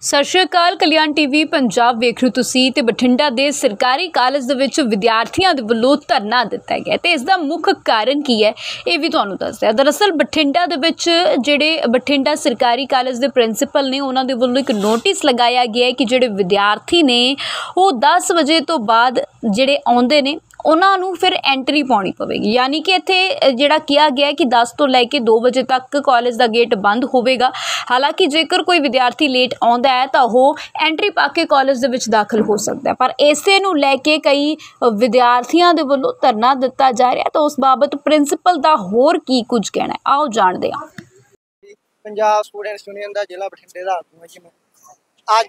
ਸਤਿ ਸ਼੍ਰੀ ਅਕਾਲ। ਕਲਿਆਣ ਟੀਵੀ ਪੰਜਾਬ ਵੇਖ ਰਹੇ ਤੁਸੀਂ ਤੇ ਬਠਿੰਡਾ ਦੇ ਸਰਕਾਰੀ ਕਾਲਜ ਦੇ ਵਿੱਚ ਵਿਦਿਆਰਥੀਆਂ ਦੇ ਵੱਲੋਂ ਧਰਨਾ ਦਿੱਤਾ ਗਿਆ ਤੇ ਇਸ ਦਾ ਮੁੱਖ ਕਾਰਨ ਕੀ ਹੈ ਇਹ ਵੀ ਤੁਹਾਨੂੰ ਦੱਸਦੇ ਹਾਂ। ਦਰਅਸਲ ਬਠਿੰਡਾ ਦੇ ਵਿੱਚ ਜਿਹੜੇ ਬਠਿੰਡਾ ਸਰਕਾਰੀ ਕਾਲਜ ਦੇ ਪ੍ਰਿੰਸੀਪਲ ਨੇ ਉਹਨਾਂ ਦੇ ਵੱਲੋਂ ਇੱਕ ਨੋਟਿਸ ਲਗਾਇਆ ਗਿਆ ਹੈ ਕਿ ਜਿਹੜੇ ਵਿਦਿਆਰਥੀ ਨੇ ਉਹ 10 ਵਜੇ ਤੋਂ ਬਾਅਦ ਜਿਹੜੇ ਆਉਂਦੇ ਨੇ ਉਹਨਾਂ ਨੂੰ ਫਿਰ ਐਂਟਰੀ ਪਾਉਣੀ ਪਵੇਗੀ। यानी कि इत्थे जिहड़ा किया गया है कि 10 तो लैके 2 बजे तक कॉलेज का गेट बंद होवेगा। हालांकि जेकर कोई विद्यार्थी लेट आउंदा है तो वह एंट्री पा के कॉलेज दे विच दाखिल हो सकता है, पर इसे नूं लैके कई विद्यार्थियों दे वल्लों धरना दिता जा रहा है। तो उस बाबत प्रिंसीपल दा होर की कुछ कहना है, आओ जानदे हां। पंजाब स्टूडेंट्स यूनियन का जिला बठिंडे का आगू है जी मैं।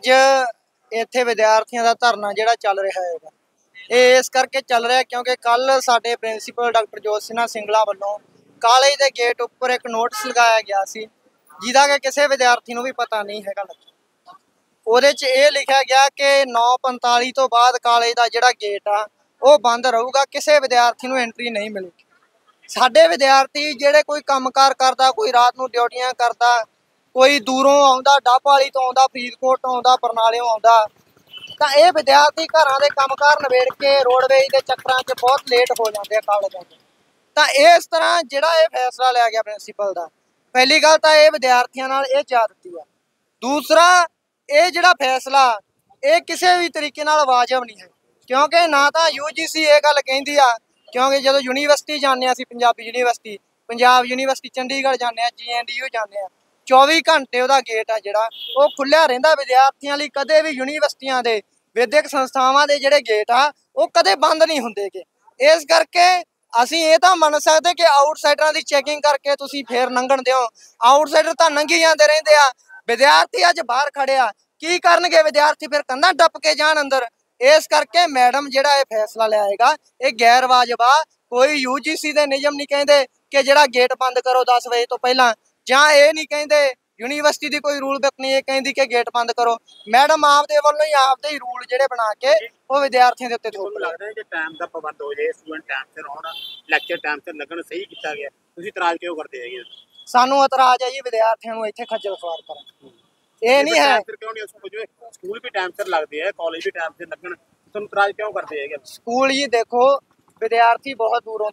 अज इत्थे विद्यार्थियों का धरना जिहड़ा चल रहा है ਇਹ ਇਸ ਕਰਕੇ ਚੱਲ ਰਿਹਾ ਕਿਉਂਕਿ ਕੱਲ ਸਾਡੇ ਪ੍ਰਿੰਸੀਪਲ ਡਾਕਟਰ ਜੋਤ ਸਿੰਘ ਸਿੰਗਲਾ ਵੱਲੋਂ ਕਾਲਜ ਦੇ ਗੇਟ ਉੱਪਰ ਇੱਕ ਨੋਟਿਸ ਲਗਾਇਆ ਗਿਆ ਸੀ ਜਿਹਦਾ ਕਿ ਕਿਸੇ ਵਿਦਿਆਰਥੀ ਨੂੰ ਵੀ ਪਤਾ ਨਹੀਂ ਹੈਗਾ ਲੱਗਾ। ਉਹਦੇ 'ਚ ਇਹ ਲਿਖਿਆ ਗਿਆ ਕਿ 9:45 ਤੋਂ ਬਾਅਦ ਕਾਲਜ ਦਾ ਜਿਹੜਾ ਗੇਟ ਆ ਉਹ ਬੰਦ ਰਹੂਗਾ, ਕਿਸੇ ਵਿਦਿਆਰਥੀ ਨੂੰ ਐਂਟਰੀ ਨਹੀਂ ਮਿਲੇਗੀ। ਸਾਡੇ ਵਿਦਿਆਰਥੀ ਜਿਹੜੇ ਕੋਈ ਕੰਮਕਾਰ ਕਰਦਾ, ਕੋਈ ਰਾਤ ਨੂੰ ਡਿਊਟੀਆਂ ਕਰਦਾ, ਕੋਈ ਦੂਰੋਂ ਆਉਂਦਾ, ਡੱਬ ਵਾਲੀ ਤੋਂ ਆਉਂਦਾ, ਫਰੀਦਕੋਟ ਤੋਂ ਆਉਂਦਾ, ਬਰਨਾਲਿਓਂ ਆਉਂਦਾ, ਤਾਂ ਇਹ ਵਿਦਿਆਰਥੀ ਘਰਾਂ ਦੇ ਕੰਮਕਾਰ ਨਿਬੇੜ ਕੇ ਰੋਡਵੇਜ਼ ਦੇ ਚੱਕਰਾਂ 'ਚ ਬਹੁਤ ਲੇਟ ਹੋ ਜਾਂਦੇ ਆ ਕਾਲਜਾਂ 'ਚ। ਤਾਂ ਇਸ ਤਰ੍ਹਾਂ ਜਿਹੜਾ ਇਹ ਫੈਸਲਾ ਲਿਆ ਗਿਆ ਪ੍ਰਿੰਸੀਪਲ ਦਾ, ਪਹਿਲੀ ਗੱਲ ਤਾਂ ਇਹ ਵਿਦਿਆਰਥੀਆਂ ਨਾਲ ਇਹ ਜ਼ਿਆਦਤੀ ਆ। ਦੂਸਰਾ, ਇਹ ਜਿਹੜਾ ਫੈਸਲਾ ਇਹ ਕਿਸੇ ਵੀ ਤਰੀਕੇ ਨਾਲ ਵਾਜਬ ਨਹੀਂ ਹੈ ਕਿਉਂਕਿ ਨਾ ਤਾਂ UGC ਇਹ ਗੱਲ ਕਹਿੰਦੀ ਆ, ਕਿਉਂਕਿ ਜਦੋਂ ਯੂਨੀਵਰਸਿਟੀ ਜਾਂਦੇ ਹਾਂ ਅਸੀਂ, ਪੰਜਾਬੀ ਯੂਨੀਵਰਸਿਟੀ, ਪੰਜਾਬ ਯੂਨੀਵਰਸਿਟੀ, ਚੰਡੀਗੜ੍ਹ ਜਾਂਦੇ ਹਾਂ, GNDU ਜਾਂਦੇ ਹਾਂ, 24 ਘੰਟੇ ਉਹਦਾ ਗੇਟ ਆ ਜਿਹੜਾ ਉਹ ਖੁੱਲ੍ਹਿਆ ਰਹਿੰਦਾ ਵਿਦਿਆਰਥੀਆਂ ਲਈ। ਕਦੇ ਵੀ ਯੂਨੀਵਰਸਿਟੀਆਂ ਦੇ ਵਿਦਿਅਕ ਸੰਸਥਾਵਾਂ ਦੇ ਜਿਹੜੇ ਗੇਟ ਆ ਉਹ ਕਦੇ ਬੰਦ ਨਹੀਂ ਹੁੰਦੇਗੇ। ਇਸ ਕਰਕੇ ਅਸੀਂ ਇਹ ਤਾਂ ਮੰਨ ਸਕਦੇ ਕਿ ਆਊਟਸਾਈਡਰਾਂ ਦੀ ਚੈਕਿੰਗ ਕਰਕੇ ਤੁਸੀਂ ਫੇਰ ਲੰਘਣ ਦਿਓ। ਆਊਟਸਾਈਡਰ ਤਾਂ ਲੰਘੀ ਜਾਂਦੇ ਰਹਿੰਦੇ ਆ, ਵਿਦਿਆਰਥੀ ਅੱਜ ਬਾਹਰ ਖੜੇ ਆ, ਕੀ ਕਰਨਗੇ ਵਿਦਿਆਰਥੀ? ਫਿਰ ਕੰਧਾਂ ਟੱਪ ਕੇ ਜਾਣ ਅੰਦਰ। ਇਸ ਕਰਕੇ ਮੈਡਮ ਜਿਹੜਾ ਇਹ ਫੈਸਲਾ ਲਿਆਏਗਾ ਇਹ ਗੈਰ ਵਾਜਬ ਆ। ਕੋਈ UGC ਦੇ ਨਿਯਮ ਨਹੀਂ ਕਹਿੰਦੇ ਕਿ ਜਿਹੜਾ ਗੇਟ ਬੰਦ ਕਰੋ 10 ਵਜੇ ਤੋਂ ਪਹਿਲਾਂ, ਜਾਂ ਇਹ ਨਹੀਂ ਕਹਿੰਦੇ ਯੂਨੀਵਰਸਿਟੀ ਦੀ ਕੋਈ ਰੂਲ ਬੁੱਕ ਨਹੀਂ ਇਹ ਕਹਿੰਦੀ ਕਿ ਗੇਟ ਬੰਦ ਕਰੋ। ਮੈਡਮ ਆਪਦੇ ਵੱਲੋਂ ਹੀ ਆਪਦੇ ਹੀ ਰੂਲ ਜਿਹੜੇ ਬਣਾ ਕੇ ਉਹ ਵਿਦਿਆਰਥੀਆਂ ਦੇ ਉੱਤੇ ਥੋਪ ਲੱਗਦਾ ਹੈ ਕਿ ਟਾਈਮ ਦਾ ਪਾਬੰਦ ਹੋ ਜਾਏ, ਸਟੂਡੈਂਟ ਟਾਈਮ ਸਿਰ ਆਉਣ, ਲੈਕਚਰ ਟਾਈਮ ਸਿਰ ਲੱਗਣ, ਸਹੀ ਕੀਤਾ ਗਿਆ। ਤੁਸੀਂ ਇਤਰਾਜ਼ ਕਿਉਂ ਕਰਦੇ ਹੈਗੇ? ਸਾਨੂੰ ਇਤਰਾਜ਼ ਹੈ ਜੀ ਵਿਦਿਆਰਥੀਆਂ ਨੂੰ ਇੱਥੇ ਖੱਜਲ ਖੁਆਰ ਕਰਨ। ਇਹ ਨਹੀਂ ਹੈ ਕਿਉਂ ਨਹੀਂ ਸਕੂਲ ਵੀ ਟਾਈਮ ਸਿਰ ਲੱਗਦੇ ਆ, ਕਾਲਜ ਵੀ ਟਾਈਮ ਸਿਰ ਲੱਗਣ, ਤੁਹਾਨੂੰ ਇਤਰਾਜ਼ ਕਿਉਂ ਕਰਦੇ ਹੈਗੇ? ਸਕੂਲ ਜੀ ਦੇਖੋ ਵਿਦਿਆਰਥੀ ਬਹੁਤ ਦੂਰੋਂ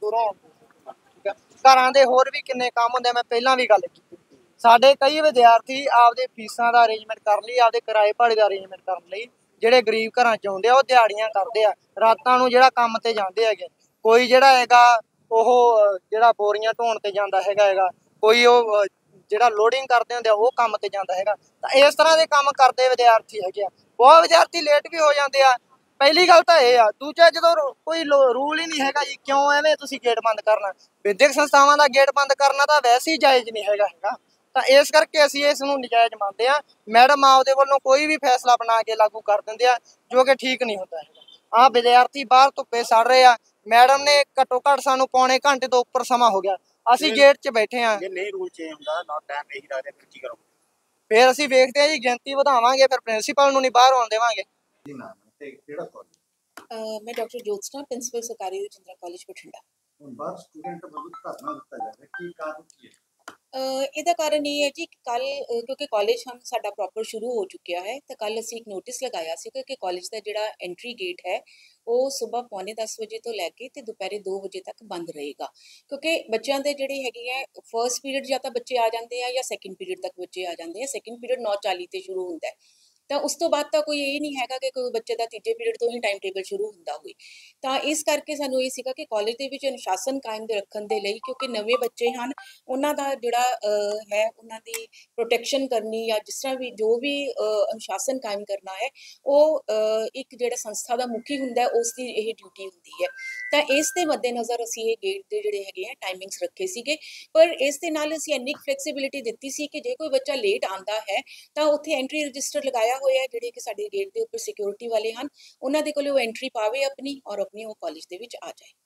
ਆਉਂਦੇ, ਘਰਾਂ ਦੇ ਹੋਰ ਵੀ ਕਿੰਨੇ ਕੰਮ ਹੁੰਦੇ। ਮੈਂ ਪਹਿਲਾਂ ਵੀ ਗੱਲ ਕੀਤੀ, ਸਾਡੇ ਕਈ ਵਿਦਿਆਰਥੀ ਆਪਦੇ ਫੀਸਾਂ ਦਾ ਅਰੇਂਜਮੈਂਟ ਕਰਨ ਲਈ, ਆਪਦੇ ਕਿਰਾਏ ਭਾੜੇ ਦਾ ਅਰੇਂਜਮੈਂਟ ਕਰਨ ਲਈ ਜਿਹੜੇ ਗਰੀਬ ਘਰਾਂ 'ਚ ਆਉਂਦੇ ਆ ਉਹ ਦਿਹਾੜੀਆਂ ਕਰਦੇ ਆ, ਰਾਤਾਂ ਨੂੰ ਜਿਹੜਾ ਕੰਮ ਤੇ ਜਾਂਦੇ ਹੈਗੇ। ਕੋਈ ਜਿਹੜਾ ਹੈਗਾ ਉਹ ਜਿਹੜਾ ਬੋਰੀਆਂ ਢੋਣ ਤੇ ਜਾਂਦਾ ਹੈਗਾ, ਕੋਈ ਉਹ ਜਿਹੜਾ ਲੋਡਿੰਗ ਕਰਦੇ ਹੁੰਦੇ ਆ ਉਹ ਕੰਮ ਤੇ ਜਾਂਦਾ ਹੈਗਾ। ਤਾਂ ਇਸ ਤਰ੍ਹਾਂ ਦੇ ਕੰਮ ਕਰਦੇ ਵਿਦਿਆਰਥੀ ਹੈਗੇ ਆ। ਬਹੁਤ ਵਿਦਿਆਰਥੀ ਲੇਟ ਵੀ ਹੋ ਜਾਂਦੇ ਆ। ਪਹਿਲੀ ਗੱਲ ਤਾਂ ਇਹ ਆ। ਦੂਜਾ, ਜਦੋਂ ਕੋਈ ਰੂਲ ਹੀ ਨਹੀਂ ਹੈਗਾ ਜੀ, ਕਿਉਂ ਐਵੇਂ ਤੁਸੀਂ ਗੇਟ ਬੰਦ ਕਰਨਾ? ਵਿਦਿਅਕ ਸੰਸਥਾਵਾਂ ਦਾ ਗੇਟ ਬੰਦ ਕਰਨਾ ਤਾਂ ਵੈਸੇ ਹੀ ਜਾਇਜ਼ ਨਹੀਂ ਹੈਗਾ। ਤਾਂ ਇਸ ਕਰਕੇ ਅਸੀਂ ਇਸ ਨੂੰ ਨਜਾਇਜ਼ ਮੰਨਦੇ ਹਾਂ। ਮੈਡਮ ਆਪਦੇ ਵੱਲੋਂ ਕੋਈ ਵੀ ਫੈਸਲਾ ਬਣਾ ਕੇ ਲਾਗੂ ਕਰ ਦਿੰਦੇ ਆ ਜੋ ਕਿ ਠੀਕ ਨਹੀਂ ਹੁੰਦਾ ਹੈਗਾ। ਆਹ ਵਿਦਿਆਰਥੀ ਬਾਹਰ ਧੁੱਪੇ ਸੜ ਰਹੇ ਆ, ਮੈਡਮ ਨੇ ਘੱਟੋ ਘੱਟ ਸਾਨੂੰ ਪੌਣੇ ਘੰਟੇ ਤੋਂ ਉੱਪਰ ਸਮਾਂ ਹੋ ਗਿਆ, ਅਸੀਂ ਗੇਟ 'ਚ ਬੈਠੇ ਆ। ਜੇ ਨਹੀਂ ਰੂਲ ਚੇਂਜ ਹੁੰਦਾ ਨਾ ਟਾਈਮ ਨਹੀਂ ਲੱਗਦਾ ਫਿਰ ਕੀ ਕਰੋਗੇ? ਫਿਰ ਅਸੀਂ ਵੇਖਦੇ ਆ ਜੀ, ਗਿਣਤੀ ਵਧਾਵਾਂਗੇ, ਫਿਰ ਪ੍ਰਿੰਸੀਪਲ ਨੂੰ ਨਹੀਂ ਬਾਹਰ ਆਉਣ ਦੇਵਾਂਗੇ। मैं डॉक्टर ज्योत्सना, प्रिंसिपल सरकारी रजिंद्रा कॉलेज बठिंडा। ਇਹਦਾ ਕਾਰਨ ਇਹ ਹੈ ਜੀ ਕਿ ਕੱਲ ਕਿਉਂਕਿ ਕਾਲਜ ਹੁਣ ਸਾਡਾ ਪ੍ਰੋਪਰ ਸ਼ੁਰੂ ਹੋ ਚੁੱਕਿਆ ਹੈ ਤਾਂ ਕੱਲ ਅਸੀਂ ਇੱਕ ਨੋਟਿਸ ਲਗਾਇਆ ਸੀ ਕਿ ਕਾਲਜ ਦਾ ਜਿਹੜਾ ਐਂਟਰੀ ਗੇਟ ਹੈ ਉਹ ਸਵੇਰ ਪੌਣੇ 10 ਵਜੇ ਤੋਂ ਲੈ ਕੇ ਤੇ ਦੁਪਹਿਰੇ 2 ਵਜੇ ਤੱਕ ਬੰਦ ਰਹੇਗਾ। ਕਿਉਂਕਿ ਬੱਚਿਆਂ ਦੇ ਜਿਹੜੇ ਹੈਗੇ ਹੈ ਫਰਸਟ ਪੀਰੀਅਡ ਜਾਂ ਤਾਂ ਬੱਚੇ ਆ ਜਾਂਦੇ ਆ ਜਾਂ ਸੈਕਿੰਡ ਪੀਰੀਅਡ ਤੱਕ ਬੱਚੇ ਆ ਜਾਂਦੇ ਆ। ਸੈਕਿੰਡ ਪੀਰੀਅਡ 9:40 ਤੇ ਸ਼ੁਰੂ ਹੁੰਦਾ ਹੈ ਤਾਂ ਉਸ ਤੋਂ ਬਾਅਦ ਤਾਂ ਕੋਈ ਇਹ ਨਹੀਂ ਹੈਗਾ ਕਿ ਕੋਈ ਬੱਚੇ ਦਾ ਤੀਜੇ ਪੀਰੀਅਡ ਤੋਂ ਹੀ ਟਾਈਮ ਟੇਬਲ ਸ਼ੁਰੂ ਹੁੰਦਾ ਹੋਵੇ। ਤਾਂ ਇਸ ਕਰਕੇ ਸਾਨੂੰ ਇਹ ਸੀਗਾ ਕਿ ਕਾਲਜ ਦੇ ਵਿੱਚ ਅਨੁਸ਼ਾਸਨ ਕਾਇਮ ਰੱਖਣ ਦੇ ਲਈ, ਕਿਉਂਕਿ ਨਵੇਂ ਬੱਚੇ ਹਨ, ਉਹਨਾਂ ਦਾ ਜਿਹੜਾ ਹੈ ਉਹਨਾਂ ਦੀ ਪ੍ਰੋਟੈਕਸ਼ਨ ਕਰਨੀ ਜਾਂ ਜਿਸ ਤਰ੍ਹਾਂ ਵੀ ਜੋ ਵੀ ਅਨੁਸ਼ਾਸਨ ਕਾਇਮ ਕਰਨਾ ਹੈ ਉਹ ਇੱਕ ਜਿਹੜਾ ਸੰਸਥਾ ਦਾ ਮੁਖੀ ਹੁੰਦਾ ਉਸ ਦੀ ਇਹ ਡਿਊਟੀ ਹੁੰਦੀ ਹੈ। ਤਾਂ ਇਸ ਦੇ ਮੱਦੇਨਜ਼ਰ ਅਸੀਂ ਇਹ ਗੇਟ ਦੇ ਜਿਹੜੇ ਹੈਗੇ ਆ ਟਾਈਮਿੰਗਸ ਰੱਖੇ ਸੀਗੇ, ਪਰ ਇਸ ਦੇ ਨਾਲ ਅਸੀਂ ਇੰਨੀ ਫਲੈਕਸੀਬਿਲਿਟੀ ਦਿੱਤੀ ਸੀ ਕਿ ਜੇ ਕੋਈ ਬੱਚਾ ਲੇਟ ਆਉਂਦਾ ਹੈ ਤਾਂ ਉੱਥੇ ਐਂਟਰੀ ਰਜਿਸਟਰ ਲਗਾਇਆ ਹੋਇਆ ਜਿਹੜੇ ਕਿ ਸਾਡੇ ਗੇਟ ਦੇ ਉੱਪਰ ਸਿਕਿਉਰਿਟੀ ਵਾਲੇ ਹਨ, ਉਹਨਾਂ ਦੇ ਕੋਲ ਉਹ ਐਂਟਰੀ ਪਾਵੇ ਆਪਣੀ ਔਰ ਆਪਣੀ ਉਹ ਕਾਲਜ ਦੇ ਵਿੱਚ ਆ ਜਾਏ।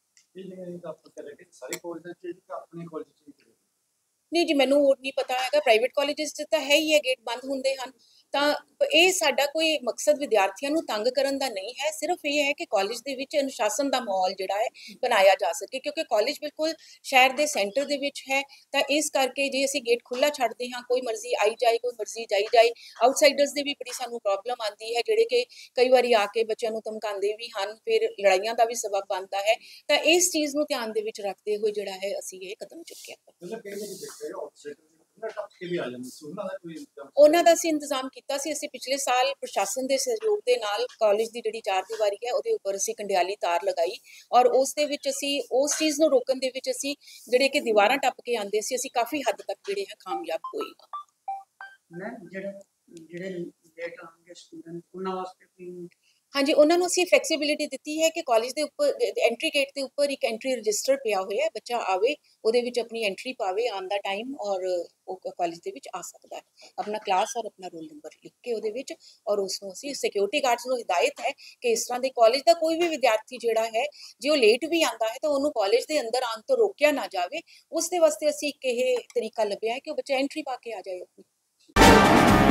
ਨਹੀਂ ਜੀ, ਮੈਨੂੰ ਉਹ ਨਹੀਂ ਪਤਾ ਹੈਗਾ। ਪ੍ਰਾਈਵੇਟ ਕਾਲਜਿਸ 'ਚ ਤਾਂ ਹੈ ਹੀ ਹੈ, ਗੇਟ ਬੰਦ ਹੁੰਦੇ ਹਨ, ਤਾਂ ਇਹ ਸਾਡਾ ਕੋਈ ਮਕਸਦ ਵਿਦਿਆਰਥੀਆਂ ਨੂੰ ਤੰਗ ਕਰਨ ਦਾ ਨਹੀਂ ਹੈ, ਸਿਰਫ ਇਹ ਹੈ ਕਿ ਕਾਲਜ ਦੇ ਵਿੱਚ ਅਨੁਸ਼ਾਸਨ ਦਾ ਮਾਹੌਲ ਜਿਹੜਾ ਹੈ ਬਣਾਇਆ ਜਾ ਸਕੇ, ਕਿਉਂਕਿ ਕਾਲਜ ਬਿਲਕੁਲ ਸ਼ਹਿਰ ਦੇ ਸੈਂਟਰ ਦੇ ਵਿੱਚ ਹੈ। ਤਾਂ ਇਸ ਕਰਕੇ ਜੇ ਅਸੀਂ ਗੇਟ ਖੁੱਲਾ ਛੱਡਦੇ ਹਾਂ, ਕੋਈ ਮਰਜ਼ੀ ਆਈ ਜਾਏ, ਕੋਈ ਮਰਜ਼ੀ ਜਾਈ ਜਾਏ, ਆਊਟਸਾਈਡਰਸ ਦੀ ਵੀ ਬੜੀ ਸਾਨੂੰ ਪ੍ਰੋਬਲਮ ਆਉਂਦੀ ਹੈ, ਜਿਹੜੇ ਕਿ ਕਈ ਵਾਰੀ ਆ ਕੇ ਬੱਚਿਆਂ ਨੂੰ ਧਮਕਾਉਂਦੇ ਵੀ ਹਨ, ਫਿਰ ਲੜਾਈਆਂ ਦਾ ਵੀ ਸਬਬ ਬਣਦਾ ਹੈ। ਤਾਂ ਇਸ ਚੀਜ਼ ਨੂੰ ਧਿਆਨ ਦੇ ਵਿੱਚ ਰੱਖਦੇ ਹੋਏ ਜਿਹੜਾ ਹੈ ਅਸੀਂ ਇਹ ਕਦਮ ਚੁੱਕਿਆ। ਉਹਨਾਂ ਦਾ ਅਸੀਂ ਇੰਤਜ਼ਾਮ ਕੀਤਾ ਸੀ। ਅਸੀਂ ਪਿਛਲੇ ਸਾਲ ਪ੍ਰਸ਼ਾਸਨ ਦੇ ਸਹਿਯੋਗ ਦੇ ਨਾਲ ਕਾਲਜ ਦੀ ਜਿਹੜੀ ਚਾਰ ਦੀਵਾਰੀ ਹੈ ਉਹਦੇ ਉੱਪਰ ਅਸੀਂ ਕੰਡਿਆਲੀ ਤਾਰ ਲਗਾਈ, ਔਰ ਉਸ ਦੇ ਵਿੱਚ ਅਸੀਂ ਉਸ ਚੀਜ਼ ਨੂੰ ਰੋਕਣ ਦੇ ਵਿੱਚ ਅਸੀਂ ਜਿਹੜੇ ਕਿ ਦੀਵਾਰਾਂ ਟੱਪ ਕੇ ਆਉਂਦੇ ਸੀ, ਅਸੀਂ ਕਾਫੀ ਹੱਦ ਤੱਕ ਜਿਹੜੇ ਹੈ ਕਾਮਯਾਬ ਹੋਏ। ਜਿਹੜੇ ਲੇਟ ਆਉਣਗੇ ਸਟੂਡੈਂਟ ਉਹਨਾਂ ਵਾਸਤੇ ਵੀ ਹਾਂਜੀ, ਉਹਨਾਂ ਨੂੰ ਅਸੀਂ ਫਲੈਕਸੀਬਿਲਿਟੀ ਦਿੱਤੀ ਹੈ ਕਿ ਕਾਲਜ ਦੇ ਉੱਪਰ ਐਂਟਰੀ ਗੇਟ ਦੇ ਉੱਪਰ ਇੱਕ ਐਂਟਰੀ ਰਜਿਸਟਰ ਪਿਆ ਹੋਇਆ ਹੈ, ਬੱਚਾ ਆਵੇ ਉਹਦੇ ਵਿੱਚ ਆਪਣੀ ਐਂਟਰੀ ਪਾਵੇ ਆਨ ਦਾ ਟਾਈਮ, ਔਰ ਉਹ ਕਾਲਜ ਦੇ ਵਿੱਚ ਆ ਸਕਦਾ ਹੈ ਆਪਣਾ ਕਲਾਸ ਔਰ ਆਪਣਾ ਰੋਲ ਨੰਬਰ ਲਿਖ ਕੇ ਉਹਦੇ ਵਿੱਚ। ਔਰ ਉਸ ਨੂੰ ਅਸੀਂ ਸਿਕਿਉਰਿਟੀ ਗਾਰਡਸ ਨੂੰ ਹਿਦਾਇਤ ਹੈ ਕਿ ਇਸ ਤਰ੍ਹਾਂ ਦੇ ਕਾਲਜ ਦਾ ਕੋਈ ਵੀ ਵਿਦਿਆਰਥੀ ਜਿਹੜਾ ਹੈ ਜੇ ਉਹ ਲੇਟ ਵੀ ਆਂਦਾ ਹੈ ਤਾਂ ਉਹਨੂੰ ਕਾਲਜ ਦੇ ਅੰਦਰ ਆਉਣ ਤੋਂ ਰੋਕਿਆ ਨਾ ਜਾਵੇ। ਉਸ ਦੇ ਵਾਸਤੇ ਅਸੀਂ ਇੱਕ ਇਹ ਤਰੀਕਾ ਲੱਭਿਆ ਹੈ ਕਿ ਉਹ ਬੱਚਾ ਐਂਟਰੀ ਪਾ ਕੇ ਆ ਜਾਏ ਆਪਣੀ।